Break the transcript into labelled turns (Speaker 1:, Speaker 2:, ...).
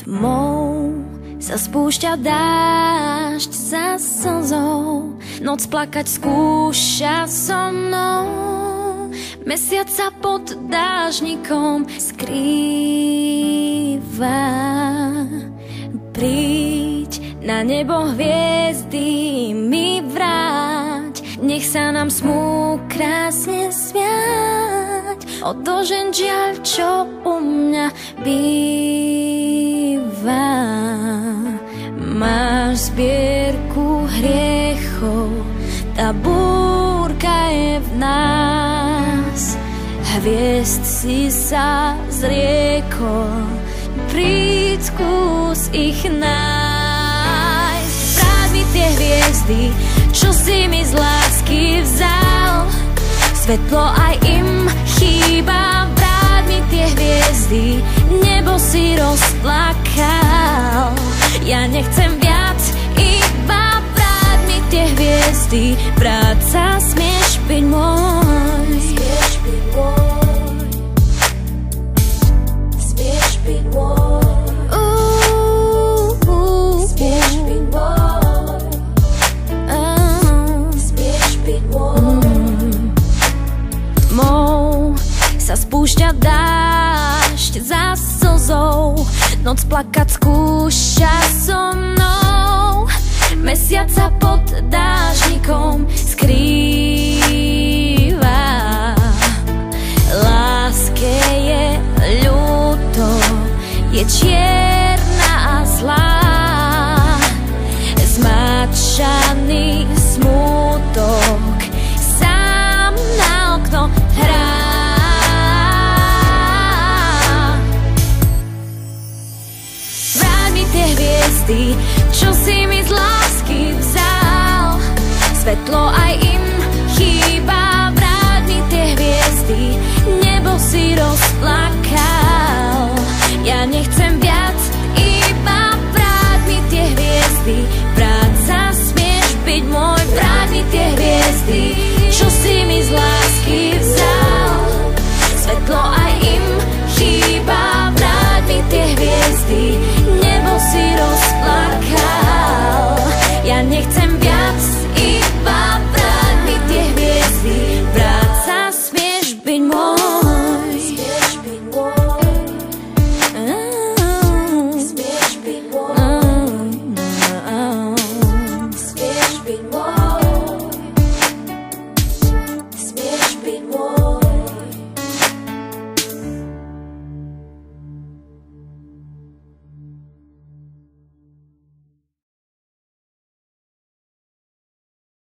Speaker 1: Tmou sa spúšťa dážď za slzou, noc plakať skúša so mnou. Mesiac sa pod dážnikom skrýva. Príď na nebo hviezdy mi vráť, nech sa nám smú krásne smiať. Odložen žiaľ, čo u mňa býva. Máš zbierku hriechov, tá búrka je v nás. Hviezd si sa zriekol, príď skús ich nájsť. Vráť mi tie hviezdy, čo si mi z lásky vzal. Svetlo aj im chýba, vráť mi tie hviezdy, nebo si rozplakal. Ja nechcem viac, iba vráť mi tie hviezdy, práca smieš byť môj. Smieš byť môj, smieš byť môj. Smieš byť môj, smieš byť môj. Tmou sa spúšťa dážď za slzou, noc plakať skúša so mnou. Mesiac sa pod dážnikom skrýva. Láske je ľúto, je čierna a zlá. Zmáčaný smútok sám na okno hrá. Vráť mi tie hviezdy, čo si mi z lásky vzal. Svetlo aj im chýba, vráť mi tie hviezdy, nebo si rozplakal.